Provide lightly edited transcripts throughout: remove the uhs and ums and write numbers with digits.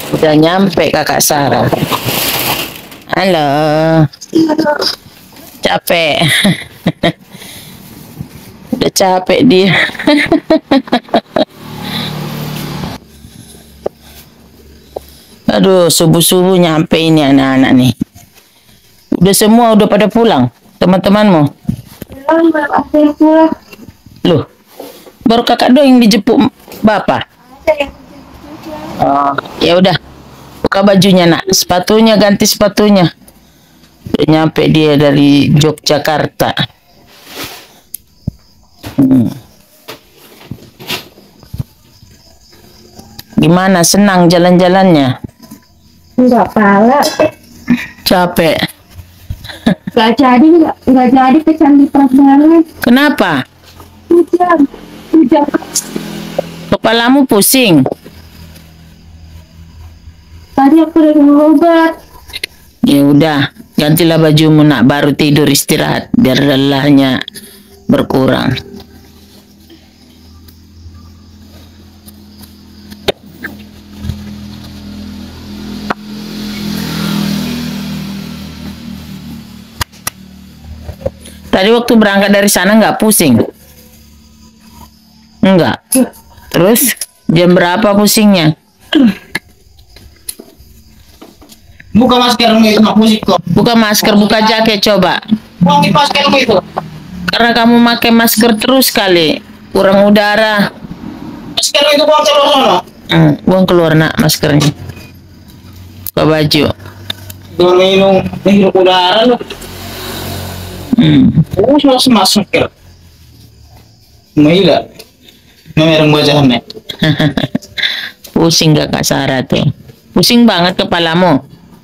Udah nyampe kakak Sarah. Halo. Capek. Udah capek dia. Aduh, subuh-subuh nyampe ini anak-anak nih. Udah semua udah pada pulang, teman-temanmu? Pulang. Loh, baru kakak doang yang dijemput bapak. Oh, ya udah. Buka bajunya, Nak. Sepatunya, ganti sepatunya. Udah nyampe dia dari Yogyakarta. Gimana, senang jalan-jalannya? Enggak pala. Capek. Nggak jadi ke Candi Prambanan. Kenapa? Hujan. Kepalamu pusing? Tadi aku udah minum obat. Ya udah, gantilah bajumu, Nak. Baru tidur istirahat biar lelahnya berkurang. Tadi waktu berangkat dari sana nggak pusing? Enggak. Terus jam berapa pusingnya? Buka maskermu itu, mak musik kok. Buka masker, buka jaket coba. Buang di maskermu itu. Karena kamu pakai masker terus kali, kurang udara. Maskermu itu buang keluar sana. Buang keluar, Nak, maskernya. Buka baju. Jangan menghirup udara lu. Sudah masker. Gila. Mereng bacaannya. Pusing gak Kak Sarah tuh? Pusing banget kepalamu?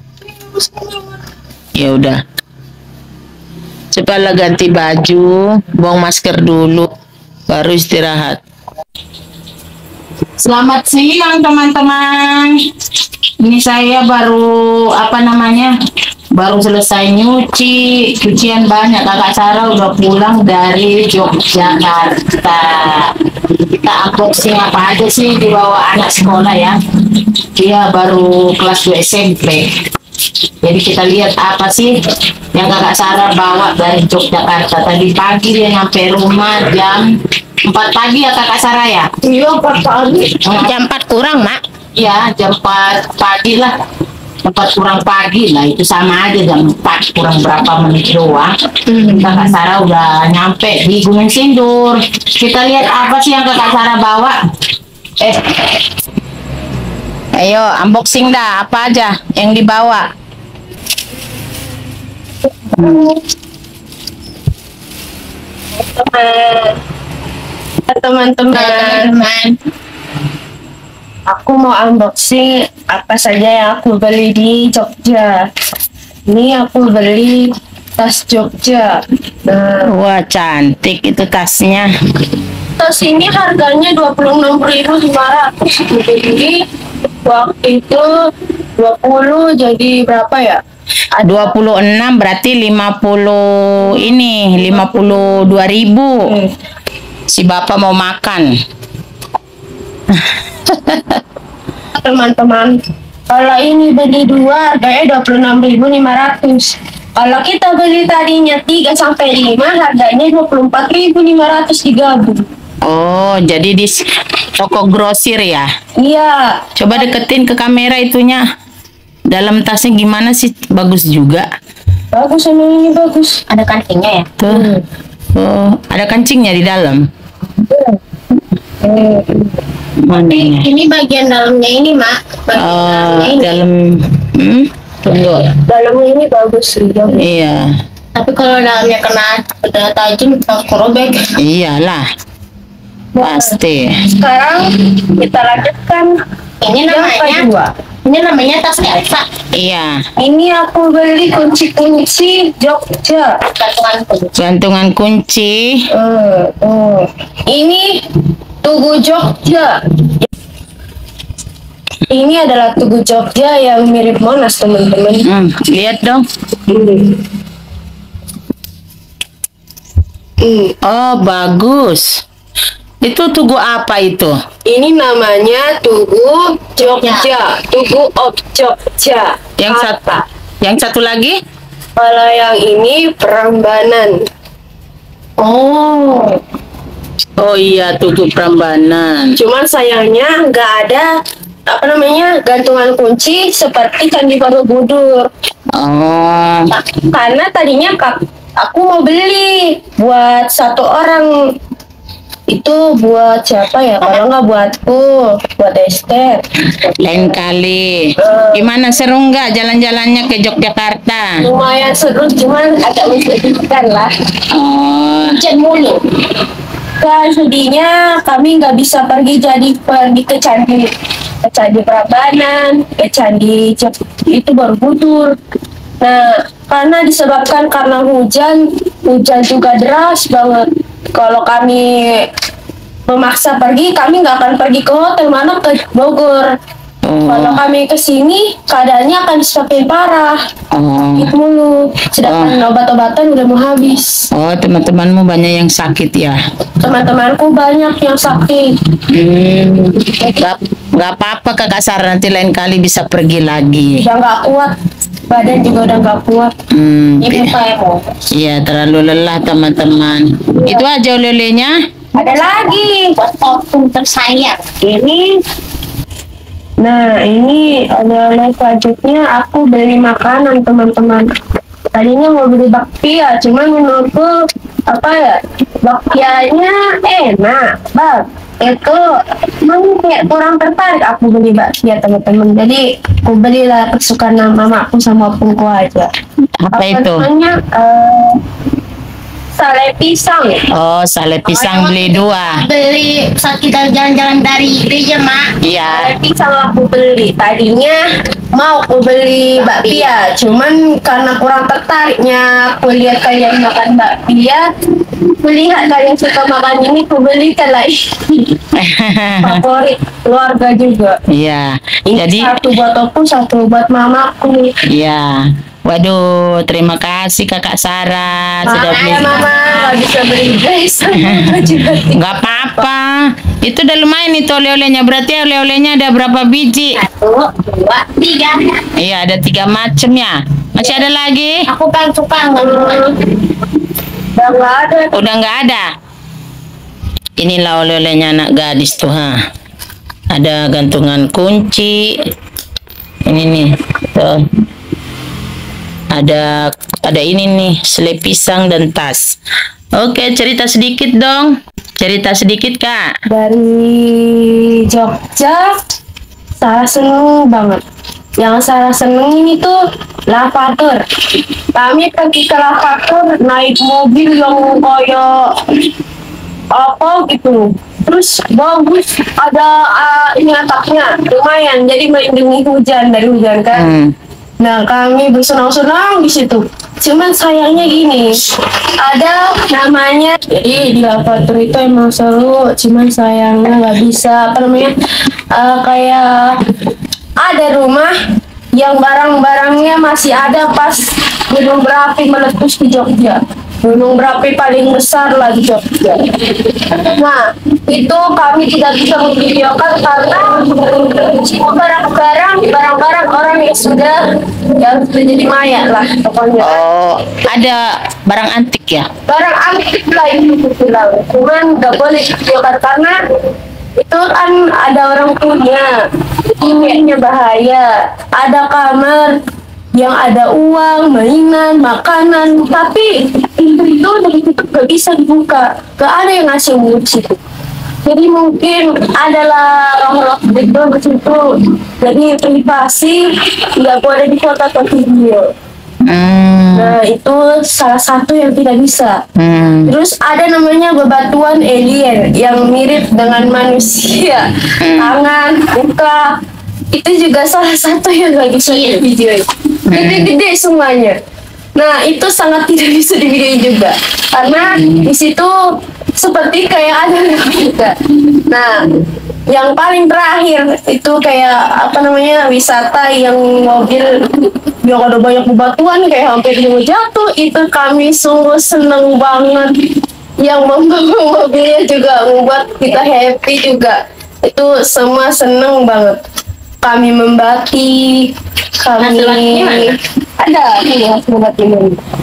Ya udah. Cepatlah ganti baju, buang masker dulu, baru istirahat. Selamat siang teman-teman. Ini saya baru baru selesai nyuci, cucian banyak. Kakak Sarah udah pulang dari Yogyakarta. Kita unboxing apa aja sih dibawa anak sekolah ya. Dia baru kelas 2 SMP. Jadi kita lihat apa sih yang Kakak Sarah bawa dari Yogyakarta. Tadi pagi dia nyampe rumah jam 4 pagi ya Kakak Sarah ya? Iya, 4 pagi. Jam 4 kurang, Mak. Iya, jam 4 pagi lah. 4 kurang pagi lah, itu sama aja jam 4 kurang berapa menit doang. Kakak Sarah udah nyampe di Gunung Sindur. Kita lihat apa sih yang Kakak Sarah bawa. Ayo, unboxing dah, apa aja yang dibawa. Teman-teman, aku mau unboxing apa saja yang aku beli di Jogja. Ini aku beli tas Jogja. Nah, Wah, cantik itu tasnya. tas ini harganya 26.500. Jadi waktu itu 20 jadi berapa ya? 26 berarti 50 ini 52.000. Si bapak mau makan. Teman-teman, kalau ini beli 2 harganya 26.500. Kalau kita beli tadinya 3 sampai 5 harganya 24.500 digabung. Oh, jadi di toko grosir ya? Iya. Coba deketin ke kamera itunya. Dalam tasnya gimana sih? Bagus juga. Bagus, emang ini bagus. Ada kancingnya ya? Tuh. Oh, ada kancingnya di dalam. Mana ya? Ini bagian dalamnya ini, Mak. Bagian dalamnya ini. Dalam tunggu. Dalamnya ini bagus sih. Iya. Tapi kalau dalamnya kena benda tajam, korobek. Iyalah. Pasti. Sekarang kita lanjutkan. Ini namanya, ini namanya tas Elsa. Iya. Ini aku beli kunci-kunci Jogja. Gantungan kunci. Gantungan kunci. Ini Tugu Jogja. Ini adalah Tugu Jogja yang mirip Monas, teman-teman. Lihat dong. Oh, bagus. Itu tugu apa itu? Ini namanya Tugu Jogja, Tugu of Jogja. Yang satu lagi? Kalau yang ini Prambanan. Oh. Oh iya, Tugu Prambanan. Cuman sayangnya nggak ada gantungan kunci seperti Candi Borobudur. Oh. Karena tadinya aku mau beli buat satu orang. Itu buat siapa ya? Kalau nggak buatku, buat Esther. Lain kali. Gimana, seru nggak jalan-jalannya ke Yogyakarta? Lumayan seru, cuman agak menyedihkan lah. Oh. Hujan mulu. Dan sedihnya kami nggak bisa pergi ke Candi Prambanan, ke Candi itu Borobudur. Nah, karena hujan juga deras banget. Kalau kami memaksa pergi, kami nggak akan pergi ke hotel, mana ke Bogor. Kalau kami ke sini, keadaannya akan semakin parah. Gitu mulu. Sedangkan obat-obatan udah mau habis. Oh, teman-temanmu banyak yang sakit ya? Teman-temanku banyak yang sakit. Nggak apa-apa Kakak Sarah, nanti lain kali bisa pergi lagi. Udah nggak kuat. Badan juga udah nggak kuat. Ini saya mau. Iya, terlalu lelah teman-teman. Itu aja oleh-olehnya. Ada lagi. Buat opung tersayang. Ini. Nah, ini oleh-oleh selanjutnya aku beli makanan teman-teman. Tadinya mau beli bakpia, cuman menurutku bakpianya enak, itu kayak kurang tertarik aku beli bakpia teman-teman. Jadi aku belilah kesukaan mamaku sama opungku aja. Apa itu? Namanya sale pisang. Oh, sale pisang beli 2. Beli saat kita jalan-jalan dari gereja, Mak. Iya. Sale pisang aku beli. Tadinya mau aku beli bakpia, cuman karena kurang tertariknya aku lihat kalian makan bakpia, melihat kalian suka makan ini, aku belikan lagi. Favorit keluarga juga. Iya. Ini Jadi satu buat aku, satu buat mamaku. iya. Waduh, terima kasih Kakak Sarah sudah beli. Makanya mama nggak bisa beli dress. Nggak apa-apa. Itu udah lumayan itu oleh-olehnya. Berarti oleh-olehnya ada berapa biji? 1, 2, 3. Iya, ada 3 macam ya. Masih ada lagi? Aku kan suka Udah nggak ada. Udah nggak ada. Inilah oleh-olehnya anak gadis tuh, ha. Ada gantungan kunci. Ini nih, tuh. Ada ini nih, selai pisang dan tas. Oke, cerita sedikit dong. Cerita sedikit, Kak. Dari Jogja, Sarah seneng banget. Yang Sarah seneng ini tuh Lavator. Kami pergi ke Lavator naik mobil yang kayak apa gitu. Terus bagus, ada ini atapnya lumayan, jadi melindungi dari hujan kan. Nah, kami bersenang-senang di situ. Cuman sayangnya gini, ada namanya, jadi di Lavator itu emang seru, cuman sayangnya nggak bisa kayak ada rumah yang barang-barangnya masih ada pas gunung berapi meletus di Jogja. Gunung berapi paling besar lah di Jogja. Nah, itu kami tidak bisa memvideokan karena barang-barang orang yang sudah jadi mayat lah pokoknya. Oh, ada barang antik ya? Barang antik lah itu bilang. Cuman nggak boleh divideokan karena itu kan ada orang punya, kayaknya bahaya. Ada kamar yang ada uang, mainan, makanan, tapi pintu itu udah ditutup, gak bisa dibuka, gak ada yang ngasih kunci. Jadi mungkin adalah roh-roh itu ke situ. Jadi privasi, nggak boleh difoto atau video. Nah, itu salah satu yang tidak bisa. Terus ada namanya bebatuan alien yang mirip dengan manusia, tangan, muka. Itu juga salah satu yang gak bisa di video. Gede-gede semuanya. Nah, itu sangat tidak bisa di video juga karena di situ seperti kayak ada juga. Nah, yang paling terakhir itu kayak wisata yang mobil yang ada banyak bebatuan kayak hampir mau jatuh. Itu kami sungguh seneng banget. yang membawa mobilnya juga membuat kita happy juga. Itu semua seneng banget. Kami membatik, kami Hasil batiknya mana? ada ini hasil batiknya.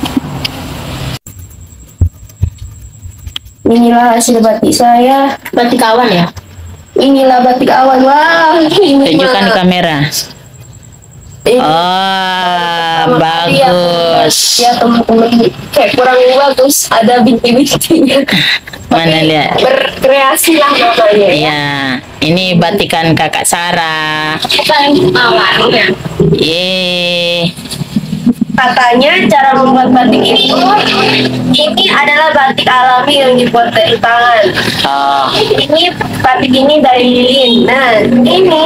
Inilah hasil batik saya. Batik kawan ya? Inilah batik awan. Wah, ini Tunjukkan di mah. kamera. Ini Oh, sama dia. bagus. Ya teman-teman, kayak kurang bagus. Ada binti-bintinya. Mana lihat? Berkreasi lah namanya. Iya, ini batikan kakak Sarah. Bukan warnanya. Yeay. Katanya cara membuat batik itu, ini adalah batik alami yang dibuat dari tangan. Oh, Ini batik ini dari lilin. Nah, ini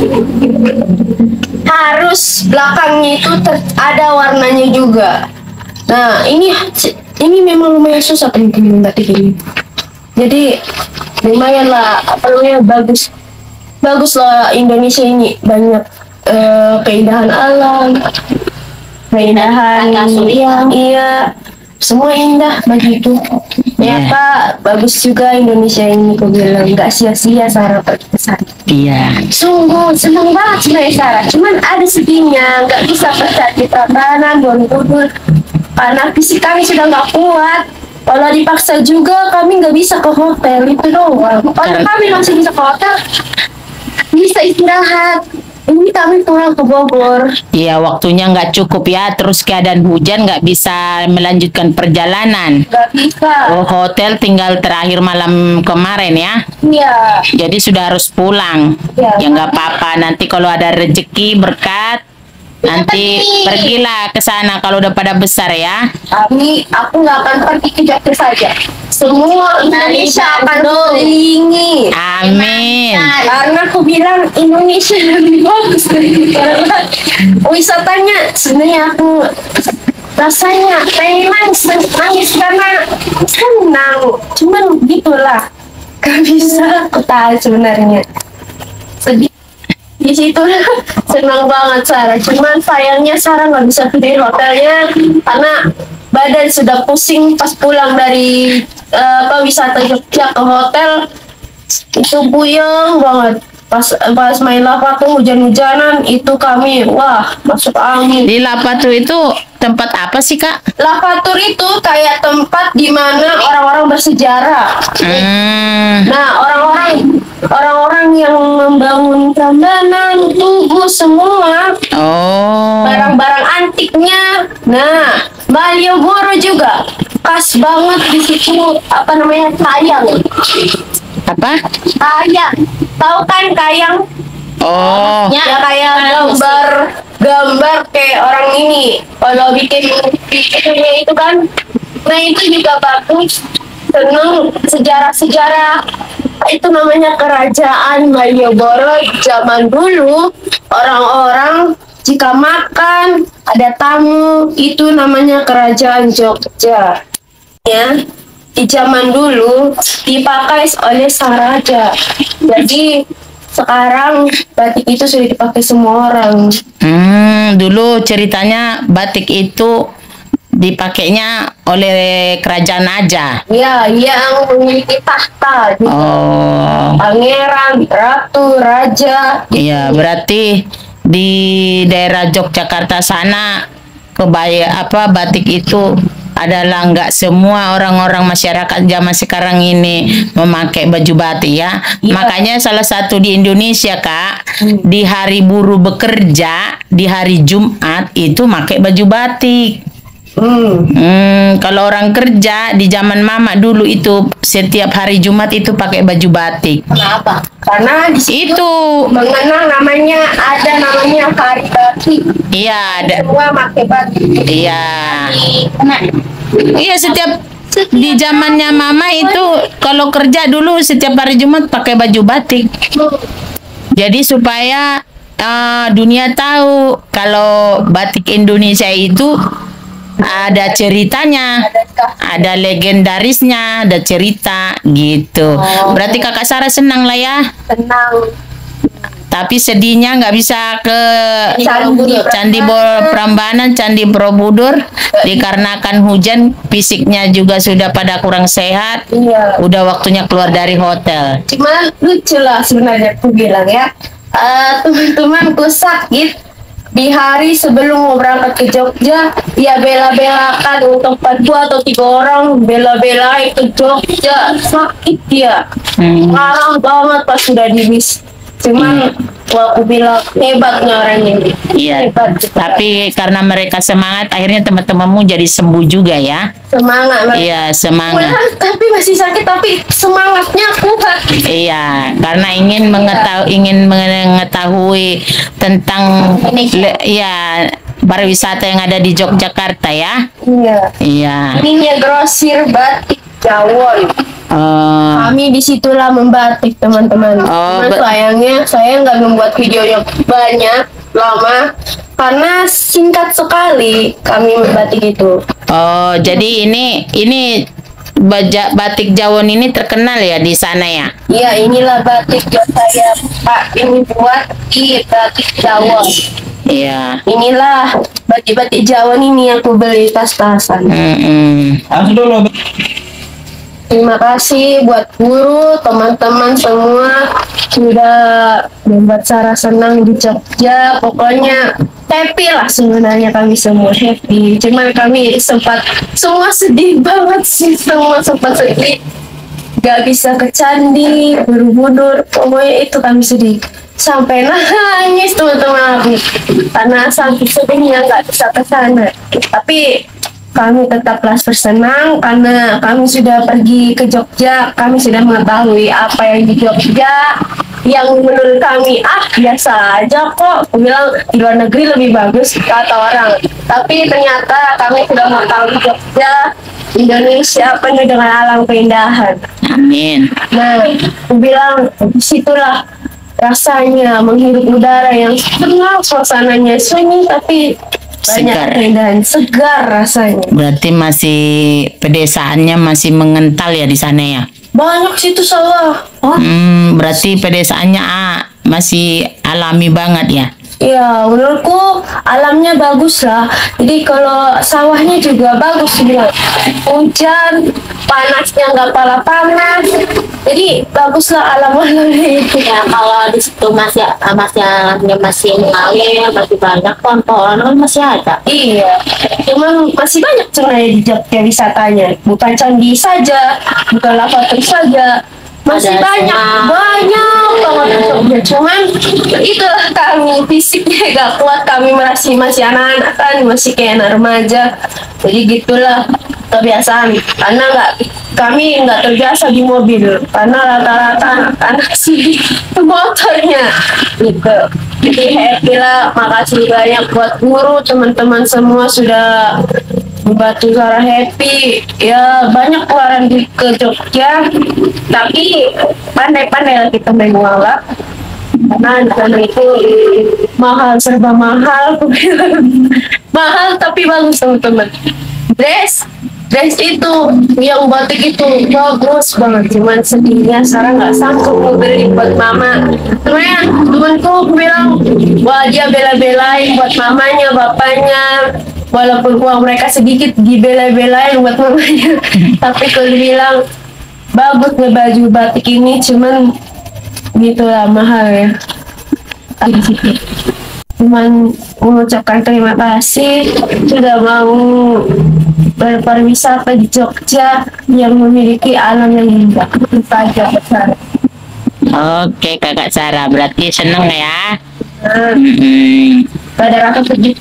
harus belakangnya itu ada warnanya juga. Nah, ini memang lumayan susah bikin batik ini. Jadi lumayan lah, apa namanya, bagus lah Indonesia ini banyak keindahan alam, keindahan yang iya, semua indah begitu. Ya Iya. Kak, bagus juga Indonesia ini, aku bilang nggak sia-sia Sarah pergi ke sana. iya. Sungguh senang banget sebenarnya Sarah, cuman ada sedihnya, nggak bisa kerja di Tabanan, Borobudur, karena fisik kami sudah nggak kuat. Kalau dipaksa juga kami nggak bisa ke hotel, itu doang. Kalau kami masih bisa ke hotel, bisa istirahat. Ini kami pulang ke Bogor. Iya, waktunya nggak cukup ya. Terus keadaan hujan nggak bisa melanjutkan perjalanan. Nggak bisa. Oh, hotel tinggal terakhir malam kemarin ya. Iya. Jadi sudah harus pulang. Ya. Ya nggak apa-apa. Nanti kalau ada rezeki berkat, nanti pergilah ke sana kalau udah pada besar ya. Aku nggak akan pergi ke Jakarta saja. Semua Indonesia akan kelilingi. Amin. Karena aku bilang Indonesia lebih bagus dari Jakarta. Wisatanya sebenarnya aku rasanya pengen nangis karena senang. Cuman gitulah, gak bisa aku tahan sebenarnya. Sedih di situ senang banget Sarah. Cuman sayangnya Sarah nggak bisa tidur di hotelnya karena badan sudah pusing pas pulang dari wisata Jogja ke hotel. Itu buyeng banget. Pas main lavatur hujan-hujanan itu kami wah masuk angin. Di Lapatu itu tempat apa sih Kak? Lavatur itu kayak tempat di mana orang-orang bersejarah. Nah, orang-orang yang membangun Prambanan, Tugu semua Oh, barang-barang antiknya. Nah, Malioboro juga pas banget di situ, apa namanya, kayang. apa? Kayang. Tahu kan kayang? Oh, Ya kayak gambar kayak orang ini. Kalau bikinnya itu kan. Nah, itu juga bagus. Seneng sejarah-sejarah. Itu namanya kerajaan Malioboro zaman dulu. Orang-orang jika makan ada tamu, itu namanya kerajaan Jogja. Ya, di zaman dulu dipakai oleh sang raja. Jadi sekarang batik itu sudah dipakai semua orang. dulu ceritanya batik itu dipakainya oleh kerajaan aja. Ya, yang memiliki tahta. Oh, Pangeran, ratu, raja. iya berarti di daerah Yogyakarta sana kebaya apa batik itu adalah nggak semua orang-orang masyarakat zaman sekarang ini memakai baju batik ya. Makanya salah satu di Indonesia Kak, di hari buruh bekerja di hari Jumat itu pakai baju batik. Kalau orang kerja di zaman mama dulu itu setiap hari Jumat itu pakai baju batik. Kenapa? Karena di situ Itu mengenang namanya, ada namanya hari batik. iya ada. Semua pakai batik. Iya. Iya setiap di zamannya mama itu kalau kerja dulu setiap hari Jumat pakai baju batik. Jadi supaya dunia tahu kalau batik Indonesia itu ada ceritanya, ada legendarisnya, ada cerita gitu. Berarti kakak Sarah senang lah ya. Tenang. Tapi sedihnya nggak bisa ke Candi Prambanan, Candi Borobudur dikarenakan hujan, fisiknya juga sudah pada kurang sehat. Iya. Udah waktunya keluar dari hotel. Cuman lucu lah sebenarnya aku bilang ya. Teman-temanku sakit di hari sebelum mau berangkat ke Jogja, ya bela-belakan untuk 2 atau 3 orang bela-belain ke Jogja, sakit dia. Parah banget pas sudah di bis. Cuman aku bilang hebatnya orang ini. Iya. Hebat. Tapi karena mereka semangat, akhirnya teman-temanmu jadi sembuh juga ya. Semangat. Iya, semangat. Mudahan, tapi masih sakit tapi semangatnya kuat. Iya, karena ingin mengetahui tentang pariwisata yang ada di Yogyakarta ya. Iya. Iya. Ininya grosir batik Jawon. Kami disitulah membatik teman-teman. Cuman sayangnya saya nggak membuat videonya banyak lama karena singkat sekali kami membatik itu. Oh, jadi ini batik Jawon ini terkenal ya di sana ya? Iya, inilah batik yang saya Pak ini buat di batik Jawon. Iya. Inilah batik-batik Jawon ini yang aku beli tas-tasan. Harus dulu. Terima kasih buat guru, teman-teman semua sudah membuat Sarah senang di Jogja. Pokoknya happy lah sebenarnya, kami semua happy. Cuman kami semua sedih banget sih, semua sempat sedih. Gak bisa ke Candi Borobudur, pokoknya itu kami sedih. Sampai nangis teman-teman aku karena sampai sedihnya nggak bisa ke sana. Tapi kami tetaplah bersenang karena kami sudah pergi ke Jogja, kami sudah mengetahui apa yang di Jogja, yang menurut kami biasa aja kok. Aku bilang di luar negeri lebih bagus kata orang, tapi ternyata kami sudah mengetahui Jogja, Indonesia penuh dengan alam keindahan. Amin. Nah, aku bilang disitulah rasanya menghirup udara yang tenang, suasananya sunyi tapi banyak Segar. keindahan, segar rasanya. Berarti masih pedesaannya masih mengental ya di sana ya? Banyak situ sawah. Berarti pedesaannya masih alami banget ya? Ya, menurutku alamnya bagus lah. Jadi kalau sawahnya juga bagus bilang. Hujan, panasnya nggak pala panas. Jadi baguslah alam-alamnya itu. Ya kalau di situ masih alamnya masih mengalir, masih banyak pohon-pohon kan masih ada. Iya, cuman masih banyak sebenarnya di Jogja wisatanya. Bukan candi saja, bukan lavatur saja. Masih Ada banyak banget di Jogja. Cuman itulah kami fisiknya gak kuat, kami masih anak-anak kan, masih kayak anak remaja. Jadi gitulah kebiasaan. Karena kami nggak terbiasa di mobil karena rata-rata anak sih motornya gitu. Jadi happy lah, makasih banyak buat guru, teman-teman semua sudah membantu Sarah happy. Ya banyak keluaran ke Jogja, tapi pandai-pandai lah kita mengolah karena di sana itu mahal, serba mahal. Mahal tapi bagus teman-teman. Dress itu yang batik itu bagus banget, cuman sedihnya Sarah nggak sanggup mau beli buat mama. Sebenarnya temanku bilang, wah dia bela-belain buat mamanya, bapaknya, walaupun uang mereka sedikit dibela-belain buat mamanya. Tapi kalau bilang bagus nih baju batik ini, cuman gitulah mahal ya. Cuman mengucapkan terima kasih sudah mau berpariwisata di Jogja yang memiliki alam yang indah. Itu saja besar. Oke kakak Sarah, berarti seneng ya? Pada rasa sedih.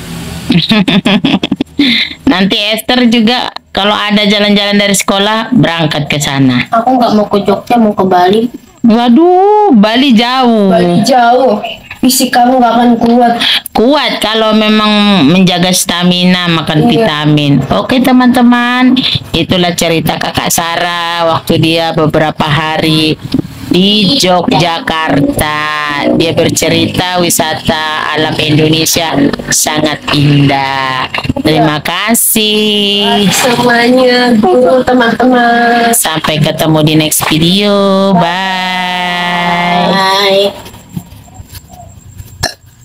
Nanti Esther juga kalau ada jalan-jalan dari sekolah berangkat ke sana. Aku nggak mau ke Jogja, mau ke Bali. Waduh, Bali jauh. Bali jauh. Fisik kamu gak akan kuat. Kuat kalau memang menjaga stamina, makan vitamin. Oke teman-teman, itulah cerita kakak Sarah waktu dia beberapa hari di Yogyakarta. Dia bercerita wisata alam Indonesia sangat indah. Terima kasih. Semuanya, guru, teman-teman. Sampai ketemu di next video. Bye. Bye.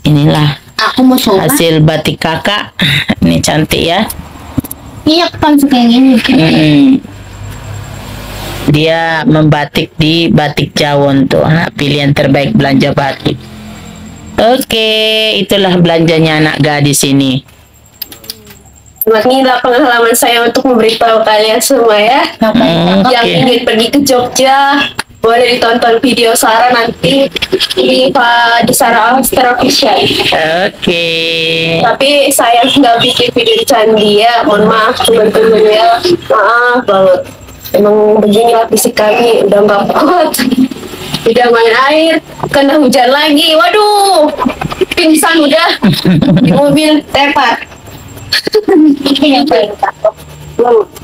inilah Aku mau coba. hasil batik kakak. Ini cantik ya. Iya, aku kan suka yang ini. Dia membatik di Batik Jawon tuh. Pilihan terbaik belanja batik. Oke, itulah belanjanya anak gadis ini. Inilah pengalaman saya untuk memberitahu kalian semua ya. Yang Oke. ingin pergi ke Jogja, boleh ditonton video Sarah nanti di Sarah Alster Official. Oke. Tapi saya nggak bikin video di Candi ya, mohon maaf teman-teman ya, maaf banget. Emang beginilah fisik kami, udah nggak kuat, udah main air, kena hujan lagi, waduh, pingsan udah di mobil tepat. Ini yang paling cakep.